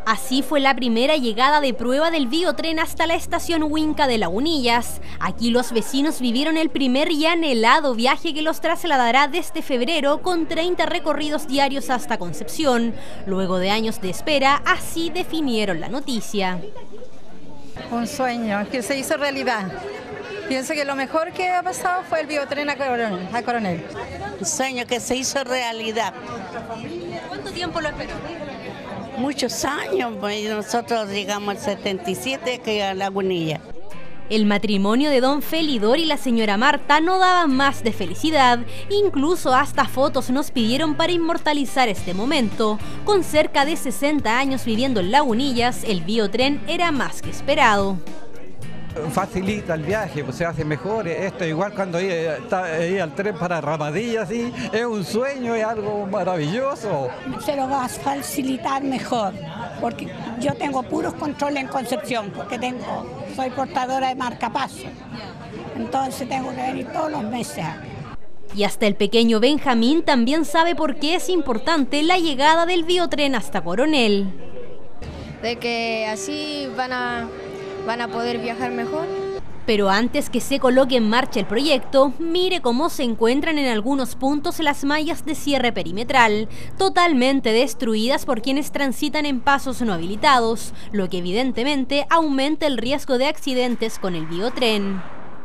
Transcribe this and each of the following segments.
Así fue la primera llegada de prueba del biotren hasta la estación Huinca de Lagunillas. Aquí los vecinos vivieron el primer y anhelado viaje que los trasladará desde febrero con 30 recorridos diarios hasta Concepción. Luego de años de espera, así definieron la noticia. Un sueño que se hizo realidad. Pienso que lo mejor que ha pasado fue el biotren a Coronel. Un sueño que se hizo realidad. ¿Cuánto tiempo lo esperó? Muchos años, pues nosotros llegamos al 77 que a Lagunilla. El matrimonio de don Felidor y la señora Marta no daba más de felicidad, incluso hasta fotos nos pidieron para inmortalizar este momento. Con cerca de 60 años viviendo en Lagunillas, el biotren era más que esperado. Facilita el viaje, pues se hace mejor. Esto igual cuando iba al tren para Ramadilla, sí, es un sueño, es algo maravilloso. Se lo va a facilitar mejor, porque yo tengo puros controles en Concepción, porque soy portadora de marcapaso, entonces tengo que venir todos los meses acá. Y hasta el pequeño Benjamín también sabe por qué es importante la llegada del biotren hasta Coronel. De que así van a poder viajar mejor. Pero antes que se coloque en marcha el proyecto, mire cómo se encuentran en algunos puntos las mallas de cierre perimetral, totalmente destruidas por quienes transitan en pasos no habilitados, lo que evidentemente aumenta el riesgo de accidentes con el biotren.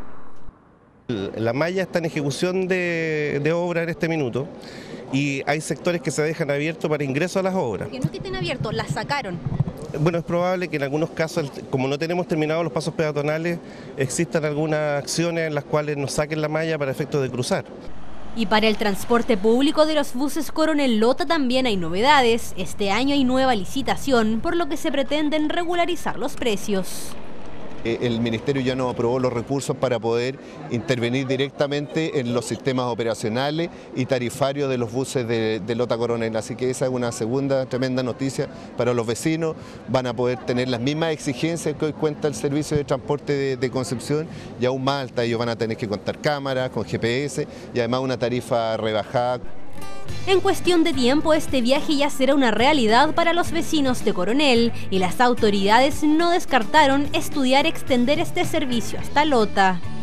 La malla está en ejecución de obra en este minuto y hay sectores que se dejan abiertos para ingreso a las obras. Que no que estén abiertos, las sacaron. Bueno, es probable que en algunos casos, como no tenemos terminados los pasos peatonales, existan algunas acciones en las cuales nos saquen la malla para efectos de cruzar. Y para el transporte público de los buses Coronel Lota también hay novedades. Este año hay nueva licitación, por lo que se pretenden regularizar los precios. El Ministerio ya nos aprobó los recursos para poder intervenir directamente en los sistemas operacionales y tarifarios de los buses de Lota Coronel. Así que esa es una segunda tremenda noticia para los vecinos. Van a poder tener las mismas exigencias que hoy cuenta el servicio de transporte de Concepción y aún más alta. Ellos van a tener que contar cámaras con GPS y además una tarifa rebajada. En cuestión de tiempo, este viaje ya será una realidad para los vecinos de Coronel y las autoridades no descartaron estudiar extender este servicio hasta Lota.